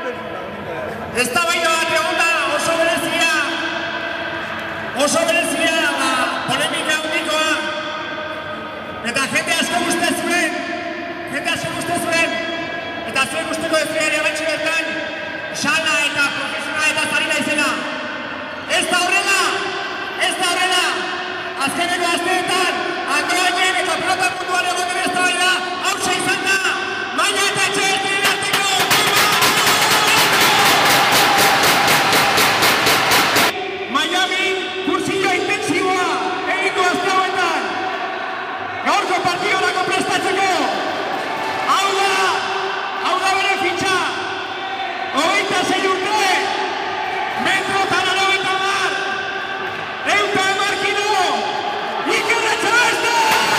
Eztabaida bat egonda oso berezia polemika handikoa, eta jende asko uste zuen, eta zuen usteko defriari abatxe bertan, xala eta profesionala eta zarina izena. Ez da horrela, azkeneko asteetan, Androiden eta pelota munduan egon den eztabaida, hauxe izan da, Maia eta Etxeberrien arteko. Miami kursillo intensiboa egingo azte hauetan. Gaurko partiorako prestatzeko. Hau da bere fitxa. 26 urte. Metrotan 90 110 kilo. Iker Etxebeste!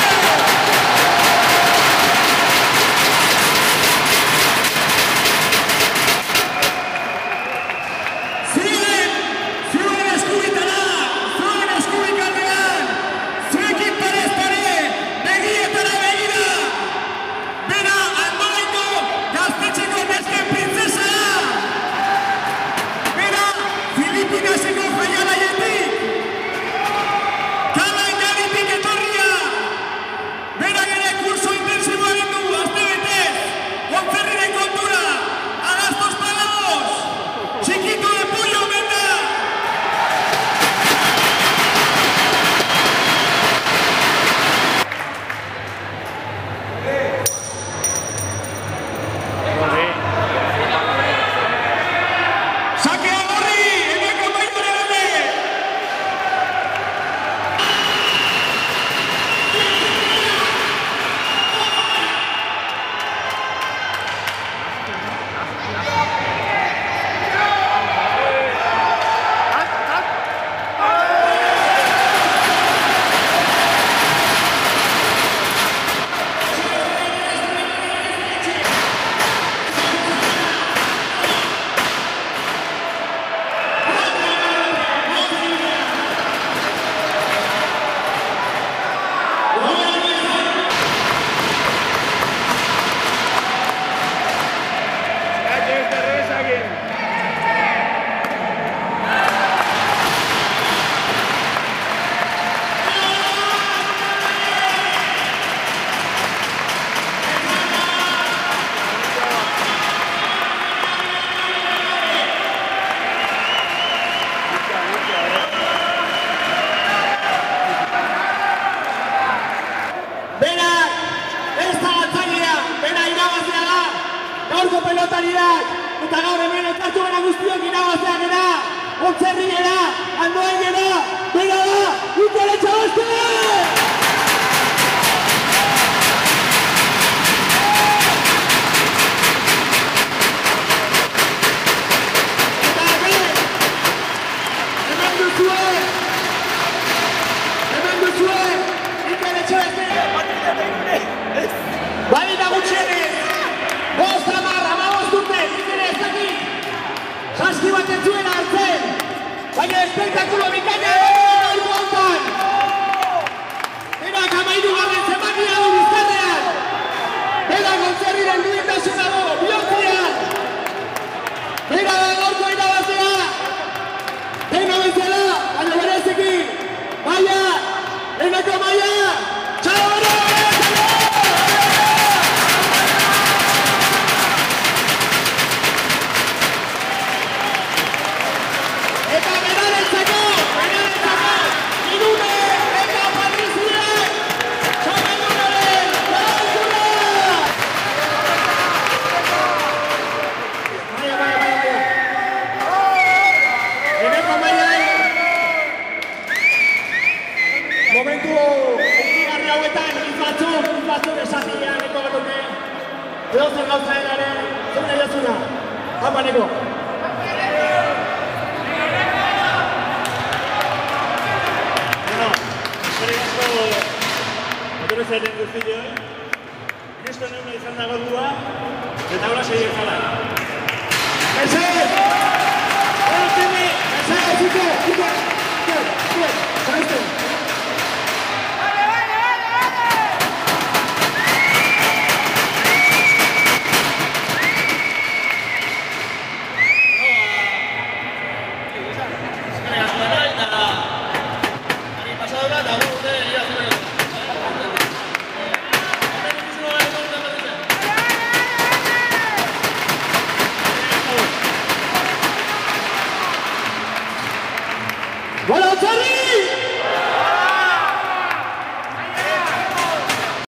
Pelotariak, eta gaur hemen elkartu gara guztiok irabaztea gara, Ontzerri gara, Andoain gara, bera da, Iker Etxebeste! Eta hemen duzue, Iker Etxebeste! Badita gutxienez, Saski bat ez zuen hartzen, baina espektakulo bikaina egon hontan. Berak 13. zenbakia du bizkarrean. Berak Ontzerriren duintasuna du bihotzean. Bera da gaurko irabazlea. Dena bezala, baina bereziki, Maia, leheneko Maia, txalo bera! Edozer gauza ere, zure jasuna, hapaneko. Bueno, eskerrik asko etorri zaiten guztioi. Inoizko neuna izan da gordua, eta hola segir jala. Mesedez! Mesedez, Iker! Zaizten! Voilà,